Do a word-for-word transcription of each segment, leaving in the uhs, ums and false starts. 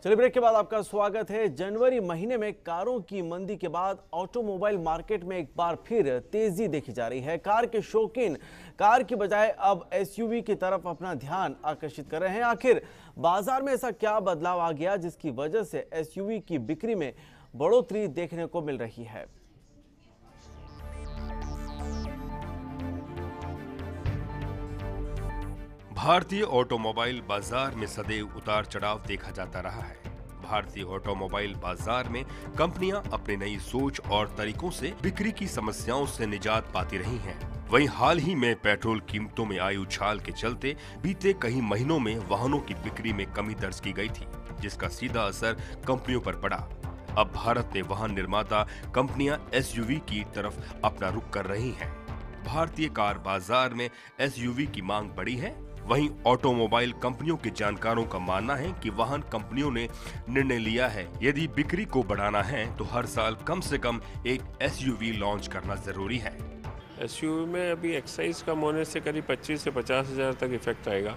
चलिए ब्रेक के बाद आपका स्वागत है। जनवरी महीने में कारों की मंदी के बाद ऑटोमोबाइल मार्केट में एक बार फिर तेजी देखी जा रही है। कार के शौकीन कार की बजाय अब एसयूवी की तरफ अपना ध्यान आकर्षित कर रहे हैं। आखिर बाजार में ऐसा क्या बदलाव आ गया जिसकी वजह से एसयूवी की बिक्री में बढ़ोतरी देखने को मिल रही है? भारतीय ऑटोमोबाइल बाजार में सदैव उतार चढ़ाव देखा जाता रहा है। भारतीय ऑटोमोबाइल बाजार में कंपनियां अपनी नई सोच और तरीकों से बिक्री की समस्याओं से निजात पाती रही हैं। वहीं हाल ही में पेट्रोल कीमतों में आई उछाल के चलते बीते कई महीनों में वाहनों की बिक्री में कमी दर्ज की गई थी, जिसका सीधा असर कंपनियों पर पड़ा। अब भारत में वाहन निर्माता कंपनियां एसयूवी की तरफ अपना रुख कर रही हैं। भारतीय कार बाजार में एसयूवी की मांग बढ़ी है। वहीं ऑटोमोबाइल कंपनियों के जानकारों का मानना है कि वाहन कंपनियों ने निर्णय लिया है, यदि बिक्री को बढ़ाना है तो हर साल कम से कम एक एसयूवी लॉन्च करना जरूरी है। एसयूवी में अभी एक्साइज कम होने से करीब पच्चीस से पचास हजार तक इफेक्ट आएगा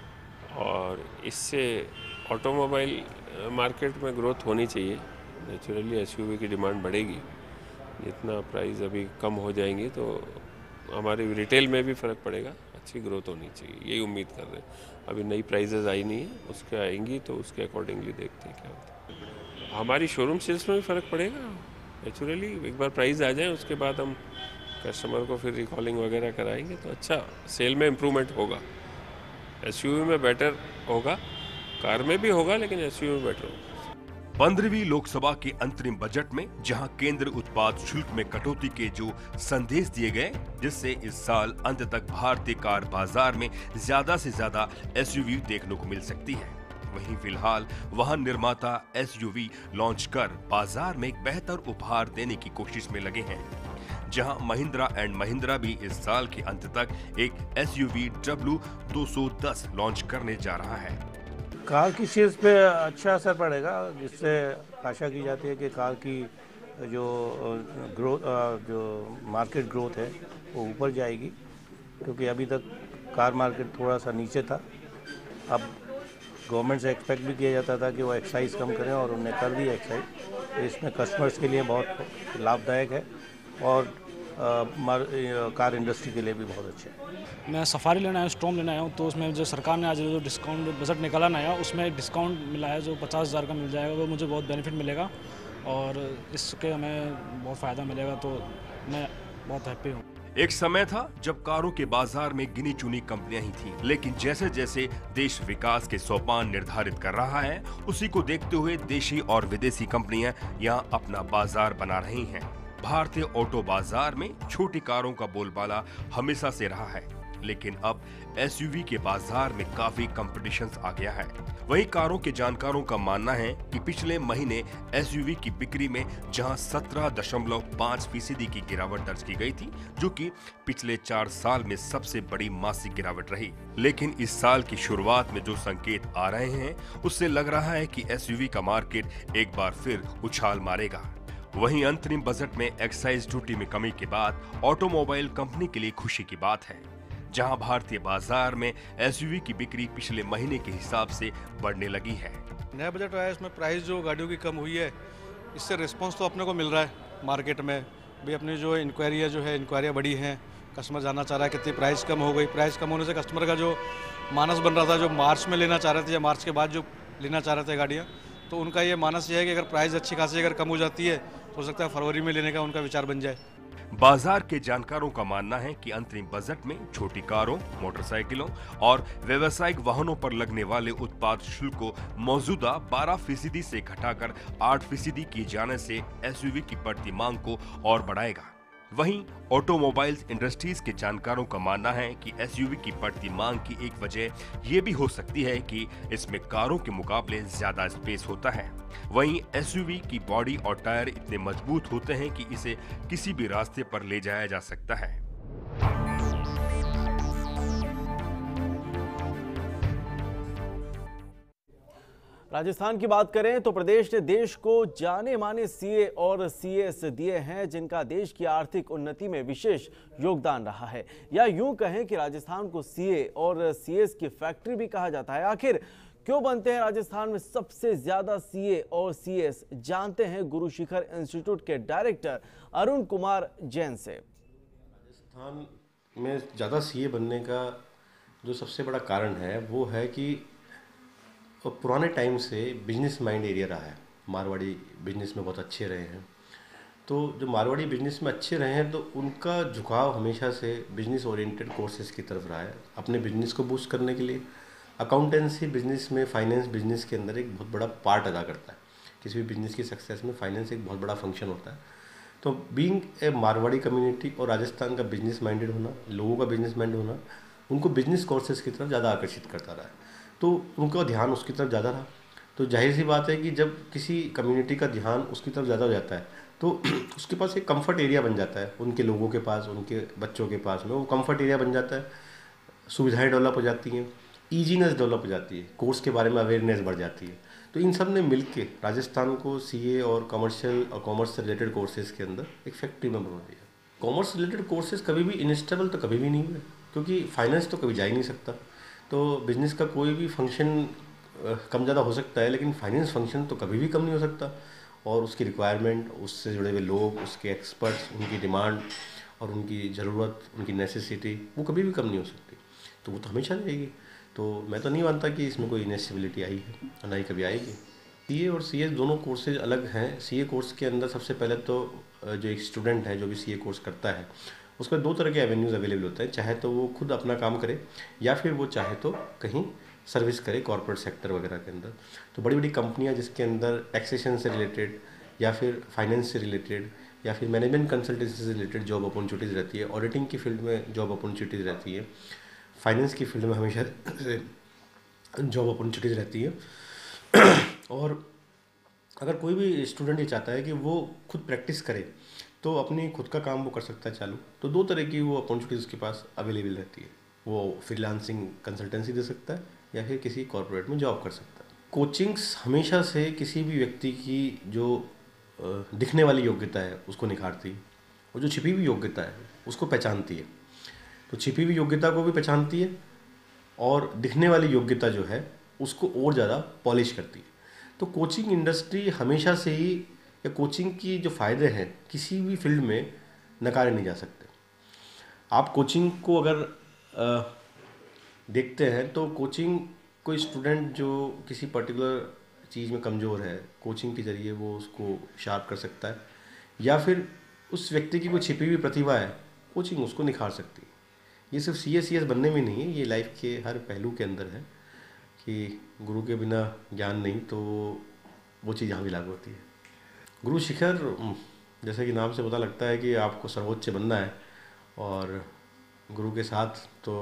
और इससे ऑटोमोबाइल मार्केट में ग्रोथ होनी चाहिए। नेचुरली एसयूवी की डिमांड बढ़ेगी। जितना प्राइस अभी कम हो जाएंगी तो हमारे रिटेल में भी फ़र्क पड़ेगा, अच्छी ग्रोथ होनी चाहिए, यही उम्मीद कर रहे हैं। अभी नई प्राइजेज आई नहीं है, उसके आएंगी तो उसके अकॉर्डिंगली देखते हैं क्या होता है। हमारी शोरूम सेल्स में भी फ़र्क पड़ेगा। नेचुरली एक बार प्राइस आ जाए उसके बाद हम कस्टमर को फिर रिकॉलिंग वगैरह कराएंगे तो अच्छा सेल में इम्प्रूवमेंट होगा। एसयूवी में बेटर होगा, कार में भी होगा, लेकिन एसयूवी में बेटर होगा। पंद्रहवीं लोकसभा के अंतरिम बजट में जहां केंद्र उत्पाद शुल्क में कटौती के जो संदेश दिए गए, जिससे इस साल अंत तक भारतीय कार बाजार में ज्यादा से ज्यादा एसयूवी देखने को मिल सकती है, वहीं फिलहाल वाहन निर्माता एसयूवी लॉन्च कर बाजार में एक बेहतर उपहार देने की कोशिश में लगे हैं। जहां महिंद्रा एंड महिंद्रा भी इस साल के अंत तक एक एसयूवी डब्ल्यू दो सौ दस लॉन्च करने जा रहा है। कार की सेल्स पे अच्छा असर पड़ेगा, जिससे आशा की जाती है कि कार की जो ग्रोथ जो मार्केट ग्रोथ है वो ऊपर जाएगी, क्योंकि अभी तक कार मार्केट थोड़ा सा नीचे था। अब गवर्नमेंट से एक्सपेक्ट भी किया जाता था कि वो एक्साइज कम करें और उन्होंने कर दी एक्साइज, तो इसमें कस्टमर्स के लिए बहुत लाभदायक है और आ, कार इंडस्ट्री के लिए भी बहुत अच्छा है। मैं सफारी लेना आया हूँ, स्टॉर्म लेना आया हूँ, तो उसमें जो सरकार ने आज जो डिस्काउंट बजट निकाला नया, उसमें एक डिस्काउंट मिला है जो पचास हज़ार का मिल जाएगा। वो मुझे बहुत बेनिफिट मिलेगा और इसके हमें बहुत फ़ायदा मिलेगा, तो मैं बहुत हैप्पी हूँ। एक समय था जब कारों के बाजार में गिनी चुनी कंपनियां ही थीं, लेकिन जैसे जैसे देश विकास के सोपान निर्धारित कर रहा है, उसी को देखते हुए देशी और विदेशी कंपनियां यहां अपना बाजार बना रही हैं। भारतीय ऑटो बाजार में छोटी कारों का बोलबाला हमेशा से रहा है, लेकिन अब एसयूवी के बाजार में काफी कंपटीशन आ गया है। वहीं कारों के जानकारों का मानना है कि पिछले महीने एसयूवी की बिक्री में जहां सत्रह दशमलव पाँच फीसदी की गिरावट दर्ज की गई थी, जो कि पिछले चार साल में सबसे बड़ी मासिक गिरावट रही, लेकिन इस साल की शुरुआत में जो संकेत आ रहे हैं उससे लग रहा है कि एसयूवी का मार्केट एक बार फिर उछाल मारेगा। वहीं अंतरिम बजट में एक्साइज ड्यूटी में कमी के बाद ऑटोमोबाइल कंपनी के लिए खुशी की बात है, जहां भारतीय बाजार में एसयूवी की बिक्री पिछले महीने के हिसाब से बढ़ने लगी है। नया बजट आया, इसमें प्राइस जो गाड़ियों की कम हुई है, इससे रिस्पांस तो अपने को मिल रहा है मार्केट में भी। अपनी जो इंक्वायरियाँ जो है इंक्वायरियाँ बढ़ी हैं, कस्टमर जानना चाह रहा है कितनी प्राइस कम हो गई। प्राइस कम होने से कस्टमर का जो मानस बन रहा था, जो मार्च में लेना चाह रहे थे या मार्च के बाद जो लेना चाह रहे थे गाड़ियाँ, तो उनका ये मानस ये है कि अगर प्राइस अच्छी खासी अगर कम हो जाती है तो हो सकता है फरवरी में लेने का उनका विचार बन जाए। बाजार के जानकारों का मानना है कि अंतरिम बजट में छोटी कारों, मोटरसाइकिलों और व्यावसायिक वाहनों पर लगने वाले उत्पाद शुल्क को मौजूदा बारह फीसदी से घटाकर आठ फीसदी किए जाने से एसयूवी की बढ़ती मांग को और बढ़ाएगा। वहीं ऑटोमोबाइल्स इंडस्ट्रीज के जानकारों का मानना है कि एसयूवी की बढ़ती मांग की एक वजह ये भी हो सकती है कि इसमें कारों के मुकाबले ज्यादा स्पेस होता है। वहीं एसयूवी की बॉडी और टायर इतने मजबूत होते हैं कि इसे किसी भी रास्ते पर ले जाया जा सकता है। राजस्थान की बात करें तो प्रदेश ने देश को जाने माने सीए और सीएस दिए हैं, जिनका देश की आर्थिक उन्नति में विशेष योगदान रहा है। या यूं कहें कि राजस्थान को सीए और सीएस की फैक्ट्री भी कहा जाता है। आखिर क्यों बनते हैं राजस्थान में सबसे ज्यादा सीए और सीएस, जानते हैं गुरु शिखर इंस्टीट्यूट के डायरेक्टर अरुण कुमार जैन से। राजस्थान में ज़्यादा सीए बनने का जो सबसे बड़ा कारण है वो है कि पुराने टाइम से बिजनेस माइंड एरिया रहा है। मारवाड़ी बिजनेस में बहुत अच्छे रहे हैं, तो जो मारवाड़ी बिजनेस में अच्छे रहे हैं तो उनका झुकाव हमेशा से बिजनेस ओरिएंटेड कोर्सेज की तरफ रहा है। अपने बिजनेस को बूस्ट करने के लिए अकाउंटेंसी बिजनेस में, फाइनेंस बिजनेस के अंदर एक बहुत बड़ा पार्ट अदा करता है। किसी भी बिजनेस की सक्सेस में फाइनेंस एक बहुत बड़ा फंक्शन होता है। तो बीइंग ए मारवाड़ी कम्युनिटी और राजस्थान का बिजनेस माइंडेड होना, लोगों का बिजनेस माइंड होना, उनको बिजनेस कोर्सेज की तरफ ज़्यादा आकर्षित करता रहा है, तो उनका ध्यान उसकी तरफ ज़्यादा रहा। तो जाहिर सी बात है कि जब किसी कम्युनिटी का ध्यान उसकी तरफ ज़्यादा हो जाता है तो उसके पास एक कंफर्ट एरिया बन जाता है, उनके लोगों के पास, उनके बच्चों के पास में वो कंफर्ट एरिया बन जाता है। सुविधाएं डेवलप हो जाती हैं, ईजीनेस डेवलप हो जाती है, कोर्स के बारे में अवेयरनेस बढ़ जाती है। तो इन सब ने मिलके राजस्थान को सीए और कमर्शियल और कॉमर्स से रिलेटेड कोर्सेज के अंदर एक फैक्ट्री में बना दिया। कॉमर्स रिलेटेड कोर्सेज कभी भी इनस्टेबल तो कभी भी नहीं हुए, क्योंकि फाइनेंस तो कभी जा ही नहीं सकता। तो बिजनेस का कोई भी फंक्शन कम ज़्यादा हो सकता है, लेकिन फाइनेंस फंक्शन तो कभी भी कम नहीं हो सकता। और उसकी रिक्वायरमेंट, उससे जुड़े हुए लोग, उसके एक्सपर्ट्स, उनकी डिमांड और उनकी ज़रूरत, उनकी नेसेसिटी, वो कभी भी कम नहीं हो सकती। तो वो तो हमेशा रहेगी। तो मैं तो नहीं मानता कि इसमें कोई इनस्टेबिलिटी आई है, ना ही कभी आएगी। सीए और सीएस दोनों कोर्सेज अलग हैं। सीए कोर्स के अंदर सबसे पहले तो जो एक स्टूडेंट है जो भी सीए कोर्स करता है, उसमें दो तरह के एवेन्यूज़ अवेलेबल होते हैं। चाहे तो वो खुद अपना काम करे या फिर वो चाहे तो कहीं सर्विस करे कॉर्पोरेट सेक्टर वगैरह के अंदर। तो बड़ी बड़ी कंपनियां जिसके अंदर टैक्सेशन से रिलेटेड या फिर फाइनेंस से रिलेटेड या फिर मैनेजमेंट कंसल्टेंसी से रिलेटेड जॉब अपॉर्चुनिटीज़ रहती है, ऑडिटिंग की फील्ड में जॉब अपॉर्चुनिटीज़ रहती है, फाइनेंस की फील्ड में हमेशा से जॉब अपॉर्चुनिटीज़ रहती है। और अगर कोई भी स्टूडेंट ये चाहता है कि वो खुद प्रैक्टिस करे तो अपनी खुद का काम वो कर सकता है चालू। तो दो तरह की वो अपॉर्चुनिटीज़ उसके पास अवेलेबल रहती है। वो फ्रीलांसिंग कंसल्टेंसी दे सकता है या फिर किसी कॉर्पोरेट में जॉब कर सकता है। कोचिंग्स हमेशा से किसी भी व्यक्ति की जो दिखने वाली योग्यता है उसको निखारती है और जो छिपी हुई योग्यता है उसको पहचानती है। तो छिपी हुई योग्यता को भी पहचानती है और दिखने वाली योग्यता जो है उसको और ज़्यादा पॉलिश करती है। तो कोचिंग इंडस्ट्री हमेशा से ही, या कोचिंग की जो फ़ायदे हैं किसी भी फील्ड में नकारे नहीं जा सकते। आप कोचिंग को अगर आ, देखते हैं तो कोचिंग, कोई स्टूडेंट जो किसी पर्टिकुलर चीज़ में कमज़ोर है, कोचिंग के ज़रिए वो उसको शार्प कर सकता है, या फिर उस व्यक्ति की कोई छिपी हुई प्रतिभा है, कोचिंग उसको निखार सकती है। ये सिर्फ सी एस सी एस बनने में नहीं है, ये लाइफ के हर पहलू के अंदर है कि गुरु के बिना ज्ञान नहीं, तो वो चीज़ यहाँ भी लागू होती है। गुरु शिखर, जैसे कि नाम से पता लगता है कि आपको सर्वोच्च बनना है, और गुरु के साथ तो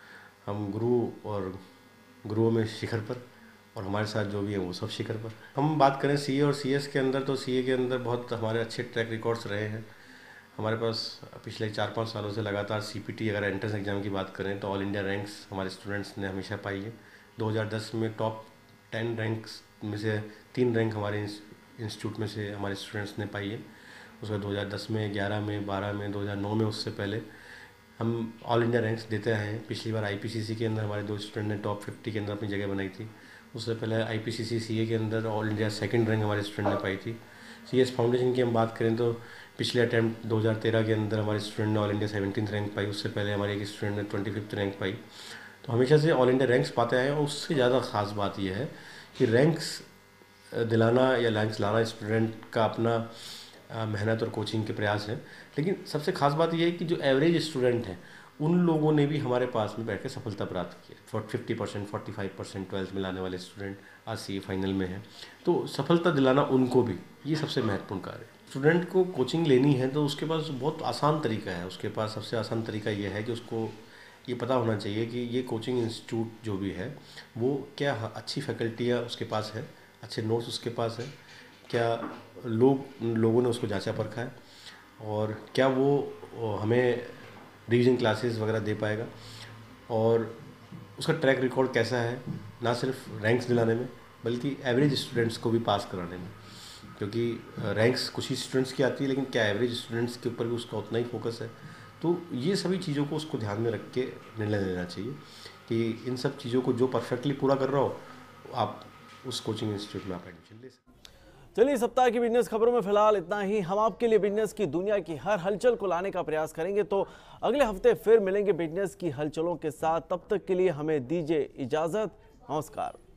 हम गुरु और गुरुओं में शिखर पर, और हमारे साथ जो भी है वो सब शिखर पर। हम बात करें सीए और सीएस के अंदर, तो सीए के अंदर बहुत हमारे अच्छे ट्रैक रिकॉर्ड्स रहे हैं। हमारे पास पिछले चार पाँच सालों से लगातार सीपीटी, अगर एंट्रेंस एग्ज़ाम की बात करें तो ऑल इंडिया रैंक्स हमारे स्टूडेंट्स ने हमेशा पाई है। दो हज़ार दस में टॉप टेन रैंक्स में से तीन रैंक हमारे इंस्टीट्यूट में से हमारे स्टूडेंट्स ने पाई है। उसके दो हज़ार दस में, ग्यारह में, बारह में, दो हज़ार नौ में, उससे पहले हम ऑल इंडिया रैंक्स देते आए हैं। पिछली बार आईपीसीसी के अंदर हमारे दो स्टूडेंट ने टॉप फिफ्टी के अंदर अपनी जगह बनाई थी। उससे पहले आईपीसीसी सीए के अंदर ऑल इंडिया सेकंड रैंक हमारे स्टूडेंट ने पाई थी। सीएस फाउंडेशन की हम बात करें तो पिछले अटैम्प्ट दो हज़ार तेरह के अंदर हमारे स्टूडेंट ने ऑल इंडिया सेवनटीन्थ रैंक पाई। उससे पहले हमारे एक स्टूडेंट ने ट्वेंटी फिफ्थ रैंक पाई। तो हमेशा से ऑल इंडिया रैंक्स पाते आए हैं। और उससे ज़्यादा ख़ास बात यह है कि रैंक्स दिलाना या रैंक्स लाना स्टूडेंट का अपना मेहनत और कोचिंग के प्रयास है, लेकिन सबसे ख़ास बात यह है कि जो एवरेज स्टूडेंट हैं उन लोगों ने भी हमारे पास में बैठ कर सफलता प्राप्त की है। Four fifty percent forty five percent twelfth में लाने वाले स्टूडेंट आज सी ए फाइनल में हैं। तो सफलता दिलाना उनको भी, ये सबसे महत्वपूर्ण कार्य है। स्टूडेंट को कोचिंग लेनी है तो उसके पास बहुत आसान तरीका है। उसके पास सबसे आसान तरीका ये है कि उसको ये पता होना चाहिए कि ये कोचिंग इंस्टीट्यूट जो भी है वो क्या अच्छी फैकल्टियाँ उसके पास है, अच्छे नोट्स उसके पास है, क्या लोग लोगों ने उसको जांचा परखा है, और क्या वो हमें रिवीजन क्लासेस वगैरह दे पाएगा, और उसका ट्रैक रिकॉर्ड कैसा है, ना सिर्फ रैंक्स दिलाने में बल्कि एवरेज स्टूडेंट्स को भी पास कराने में। क्योंकि रैंक्स कुछ ही स्टूडेंट्स की आती है, लेकिन क्या एवरेज स्टूडेंट्स के ऊपर भी उसका उतना ही फोकस है। तो ये सभी चीज़ों को उसको ध्यान में रख के निर्णय लेना चाहिए कि इन सब चीज़ों को जो परफेक्टली पूरा कर रहा हो आप उस कोचिंग इंस्टीट्यूट में आप एडमिशन ले सकते हैं। चलिए, सप्ताह की बिजनेस खबरों में फिलहाल इतना ही। हम आपके लिए बिजनेस की दुनिया की हर हलचल को लाने का प्रयास करेंगे, तो अगले हफ्ते फिर मिलेंगे बिजनेस की हलचलों के साथ। तब तक के लिए हमें दीजिए इजाजत। नमस्कार।